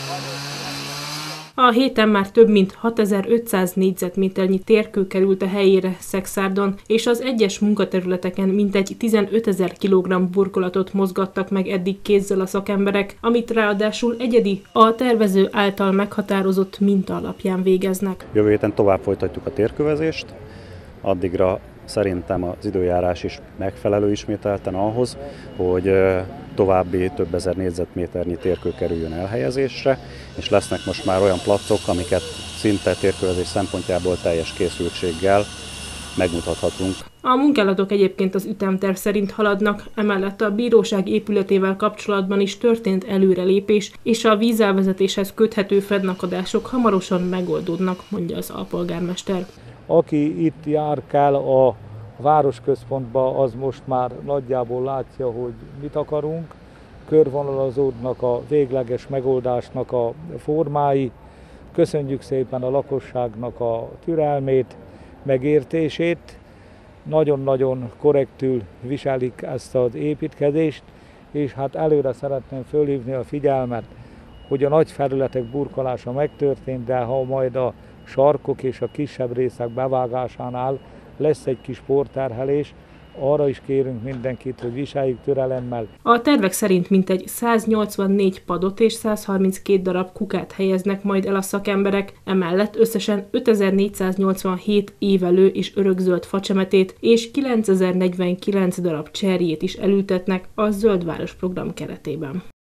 A héten már több mint 6500 négyzetméternyi térkő került a helyére Szekszárdon, és az egyes munkaterületeken mintegy 15 000 kg burkolatot mozgattak meg eddig kézzel a szakemberek, amit ráadásul egyedi, a tervező által meghatározott minta alapján végeznek. Jövő héten tovább folytatjuk a térkövezést, addigra szerintem az időjárás is megfelelő ismételten ahhoz, hogy további több ezer négyzetméternyi térkő kerüljön elhelyezésre, és lesznek most már olyan placok, amiket szinte térkövezés szempontjából teljes készültséggel megmutathatunk. A munkálatok egyébként az ütemterv szerint haladnak, emellett a bíróság épületével kapcsolatban is történt előrelépés, és a vízelvezetéshez köthető fennakadások hamarosan megoldódnak, mondja az alpolgármester. Aki itt járkál a városközpontba, az most már nagyjából látja, hogy mit akarunk. Körvonalazódnak a végleges megoldásnak a formái. Köszönjük szépen a lakosságnak a türelmét, megértését. Nagyon-nagyon korrektül viselik ezt az építkezést, és hát előre szeretném fölhívni a figyelmet, hogy a nagy felületek burkolása megtörtént, de ha majd a sarkok és a kisebb részek bevágásánál lesz egy kis porterhelés, arra is kérünk mindenkit, hogy viseljük türelemmel. A tervek szerint mintegy 184 padot és 132 darab kukát helyeznek majd el a szakemberek, emellett összesen 5487 évelő és örökzöld facsemetét és 9049 darab cserjét is elültetnek a Zöld Város program keretében.